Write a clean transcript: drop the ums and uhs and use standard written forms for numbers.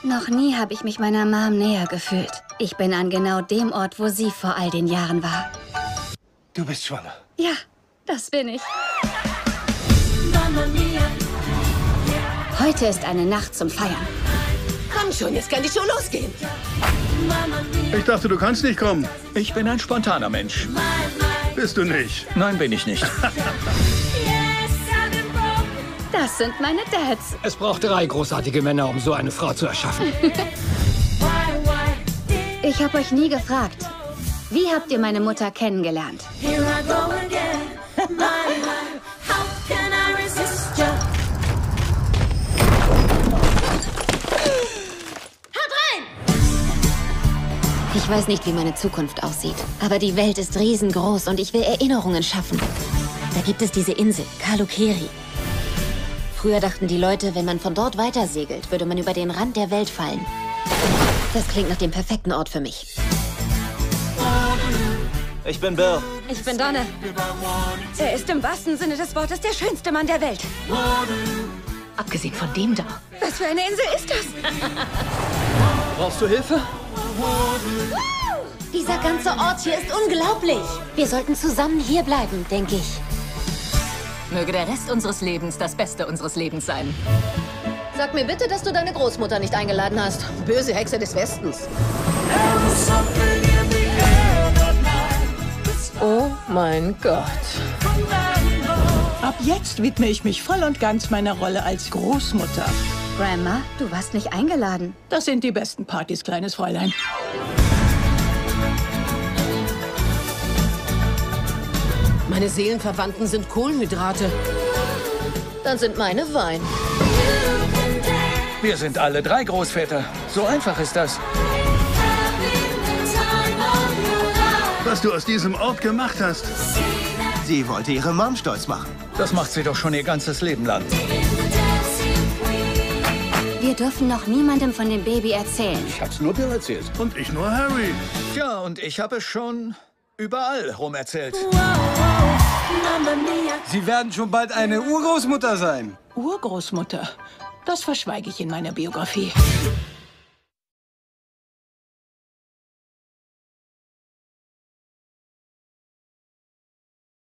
Noch nie habe ich mich meiner Mom näher gefühlt. Ich bin an genau dem Ort, wo sie vor all den Jahren war. Du bist schwanger. Ja, das bin ich. Heute ist eine Nacht zum Feiern. Komm schon, jetzt kann die Show losgehen. Ich dachte, du kannst nicht kommen. Ich bin ein spontaner Mensch. Bist du nicht? Nein, bin ich nicht. Das sind meine Dads. Es braucht 3 großartige Männer, um so eine Frau zu erschaffen. Ich habe euch nie gefragt. Wie habt ihr meine Mutter kennengelernt? Ich weiß nicht, wie meine Zukunft aussieht. Aber die Welt ist riesengroß und ich will Erinnerungen schaffen. Da gibt es diese Insel, Kalukeri. Früher dachten die Leute, wenn man von dort weiter segelt, würde man über den Rand der Welt fallen. Das klingt nach dem perfekten Ort für mich. Ich bin Bill. Ich bin Donna. Er ist im wahrsten Sinne des Wortes der schönste Mann der Welt. Abgesehen von dem da. Was für eine Insel ist das? Brauchst du Hilfe? Dieser ganze Ort hier ist unglaublich. Wir sollten zusammen hier bleiben, denke ich. Möge der Rest unseres Lebens das Beste unseres Lebens sein. Sag mir bitte, dass du deine Großmutter nicht eingeladen hast. Böse Hexe des Westens. Oh mein Gott. Ab jetzt widme ich mich voll und ganz meiner Rolle als Großmutter. Grandma, du warst nicht eingeladen. Das sind die besten Partys, kleines Fräulein. Meine Seelenverwandten sind Kohlenhydrate. Dann sind meine Wein. Wir sind alle 3 Großväter. So einfach ist das. Was du aus diesem Ort gemacht hast. Sie wollte ihre Mom stolz machen. Das macht sie doch schon ihr ganzes Leben lang. Wir dürfen noch niemandem von dem Baby erzählen. Ich hab's nur Bill erzählt. Und ich nur Harry. Tja, und ich habe es schon überall rum erzählt. Sie werden schon bald eine Urgroßmutter sein. Urgroßmutter. Das verschweige ich in meiner Biografie.